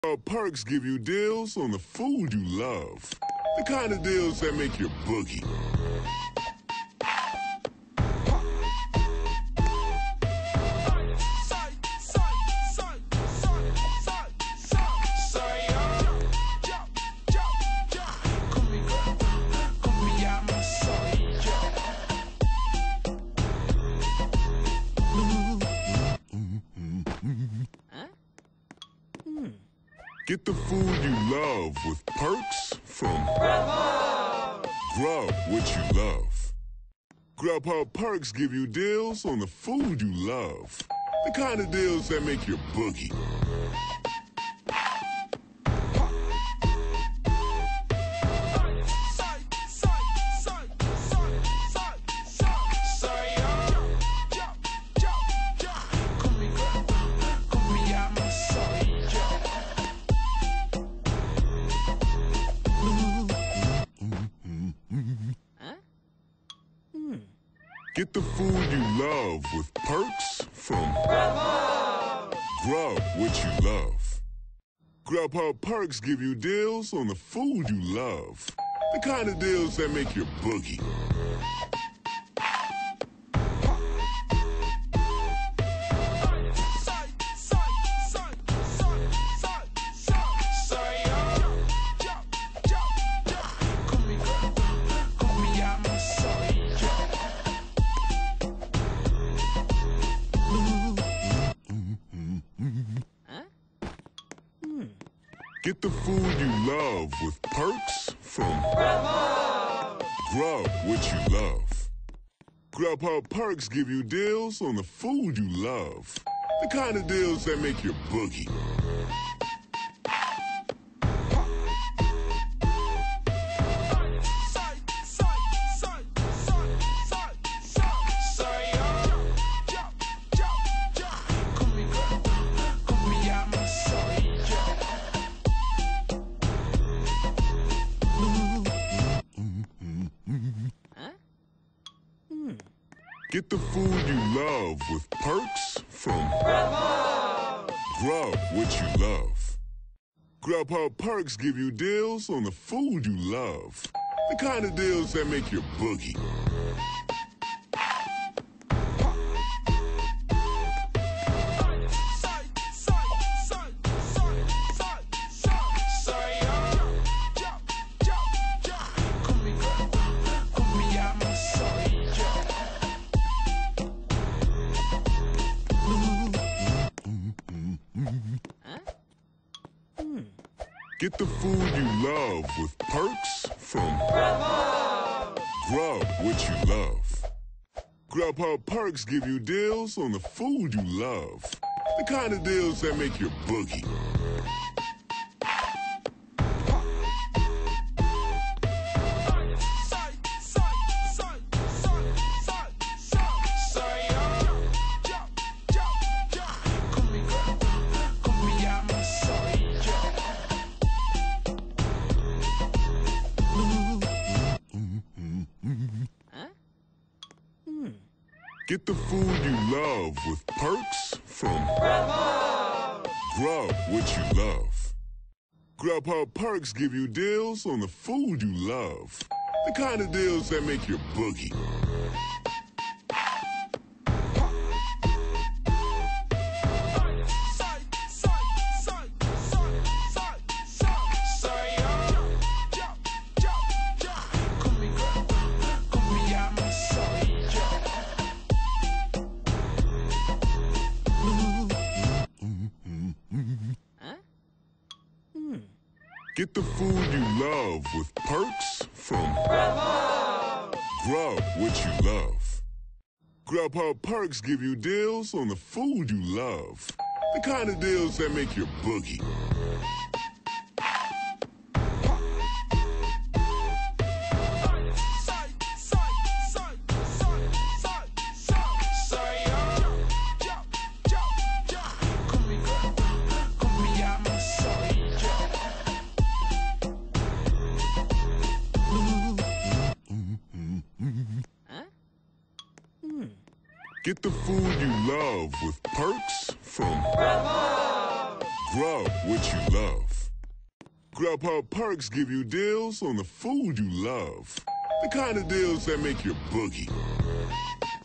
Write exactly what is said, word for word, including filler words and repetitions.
Grubhub perks give you deals on the food you love. The kind of deals that make you boogie. Get the food you love with perks from Grubhub. Grub what you love. Grubhub perks give you deals on the food you love. The kind of deals that make you boogie. Get the food you love with perks from Grubhub. Grub what you love. Grubhub perks give you deals on the food you love. The kind of deals that make you boogie. Get the food you love with perks from Grubhub. Grub what you love. Grubhub perks give you deals on the food you love. The kind of deals that make you boogie. Get the food you love with perks from Grubhub. Grub what you love. Grubhub perks give you deals on the food you love. The kind of deals that make you boogie. Get the food you love with perks from Grubhub. Grub what you love. Grubhub perks give you deals on the food you love. The kind of deals that make you boogie. Get the food you love with perks from Grubhub. Grub what you love. Grubhub perks give you deals on the food you love. The kind of deals that make you boogie. Get the food you love with perks from Grubhub. Grub what you love. Grubhub perks give you deals on the food you love. The kind of deals that make you boogie. Get the food you love with perks from Grubhub. Grub what you love. Grubhub perks give you deals on the food you love. The kind of deals that make you boogie.